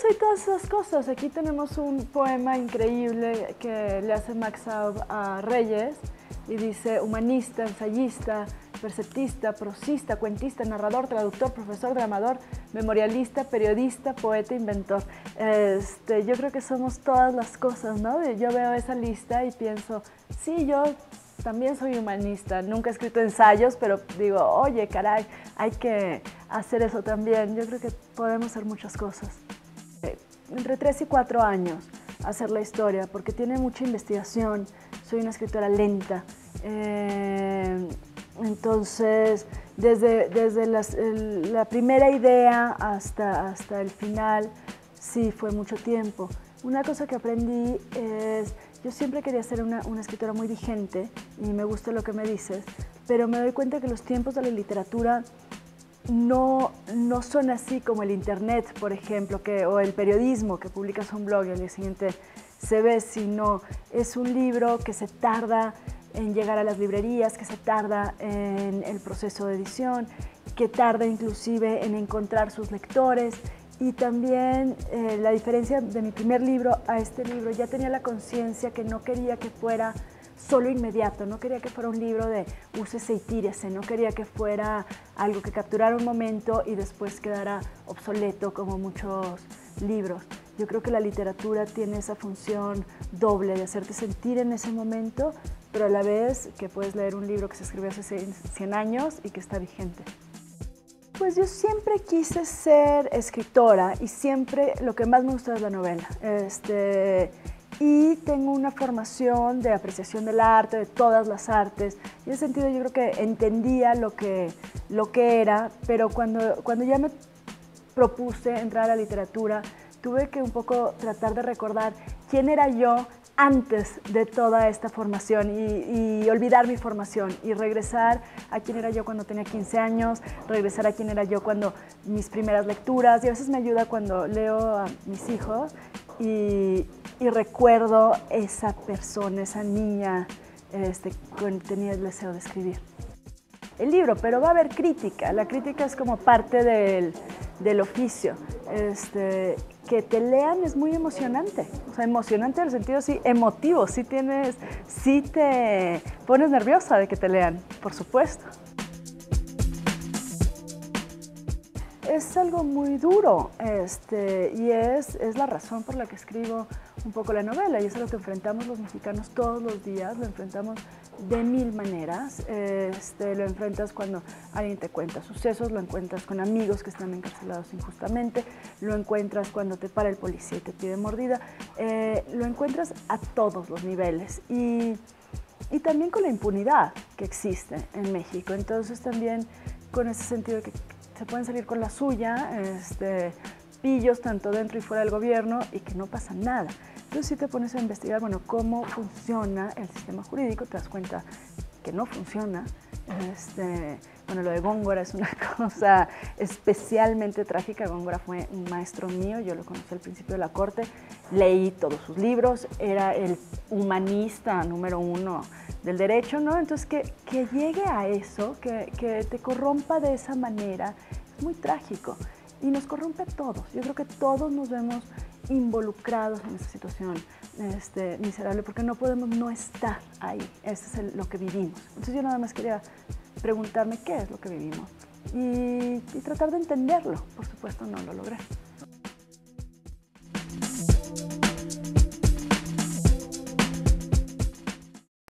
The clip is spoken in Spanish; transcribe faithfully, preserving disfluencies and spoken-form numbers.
hay todas esas cosas. Aquí tenemos un poema increíble que le hace Max Aub a Reyes y dice: humanista, ensayista, perceptista, prosista, cuentista, narrador, traductor, profesor, dramador, memorialista, periodista, poeta, inventor. Este, yo creo que somos todas las cosas, ¿no? Yo veo esa lista y pienso, sí, yo también soy humanista. Nunca he escrito ensayos, pero digo, oye, caray, hay que hacer eso también. Yo creo que podemos hacer muchas cosas. Entre tres y cuatro años hacer la historia, porque tiene mucha investigación. Soy una escritora lenta. Eh, entonces, desde, desde las, el, la primera idea hasta, hasta el final, sí, fue mucho tiempo. Una cosa que aprendí es, yo siempre quería ser una, una escritora muy vigente, y me gusta lo que me dices, pero me doy cuenta que los tiempos de la literatura no, no son así como el internet, por ejemplo, que, o el periodismo, que publicas un blog y al día siguiente se ve, sino es un libro que se tarda en llegar a las librerías, que se tarda en el proceso de edición, que tarda inclusive en encontrar sus lectores. Y también eh, la diferencia de mi primer libro a este libro, ya tenía la conciencia que no quería que fuera solo inmediato, no quería que fuera un libro de úsese y tírese, no quería que fuera algo que capturara un momento y después quedara obsoleto como muchos libros. Yo creo que la literatura tiene esa función doble de hacerte sentir en ese momento, pero a la vez que puedes leer un libro que se escribió hace cien años y que está vigente. Pues yo siempre quise ser escritora y siempre lo que más me gusta es la novela. Este, y tengo una formación de apreciación del arte, de todas las artes. Y en ese sentido yo creo que entendía lo que, lo que era, pero cuando, cuando ya me propuse entrar a la literatura, tuve que un poco tratar de recordar quién era yo antes de toda esta formación y, y olvidar mi formación y regresar a quién era yo cuando tenía quince años, regresar a quién era yo cuando mis primeras lecturas, y a veces me ayuda cuando leo a mis hijos y, y recuerdo esa persona, esa niña este, que tenía el deseo de escribir. El libro, pero va a haber crítica, la crítica es como parte del, del oficio. Este, que te lean es muy emocionante, o sea, emocionante en el sentido sí, emotivo, sí, tienes, sí te pones nerviosa de que te lean, por supuesto. Es algo muy duro este, y es, es la razón por la que escribo un poco la novela, y es a lo que enfrentamos los mexicanos todos los días, lo enfrentamos de mil maneras. Este, lo enfrentas cuando alguien te cuenta sucesos, lo encuentras con amigos que están encarcelados injustamente, lo encuentras cuando te para el policía y te pide mordida, eh, lo encuentras a todos los niveles y, y también con la impunidad que existe en México. Entonces también con ese sentido de que se pueden salir con la suya, este, pillos tanto dentro y fuera del gobierno y que no pasa nada. Entonces si te pones a investigar, bueno, cómo funciona el sistema jurídico, te das cuenta que no funciona. Este, bueno, lo de Góngora es una cosa especialmente trágica. Góngora fue un maestro mío, yo lo conocí al principio de la corte, leí todos sus libros, era el humanista número uno del derecho, ¿no? Entonces que, que llegue a eso, que, que te corrompa de esa manera, es muy trágico y nos corrompe a todos. Yo creo que todos nos vemos involucrados en esa situación este, miserable, porque no podemos no estar ahí. Eso es el, lo que vivimos. Entonces yo nada más quería preguntarme qué es lo que vivimos y, y tratar de entenderlo. Por supuesto no lo logré.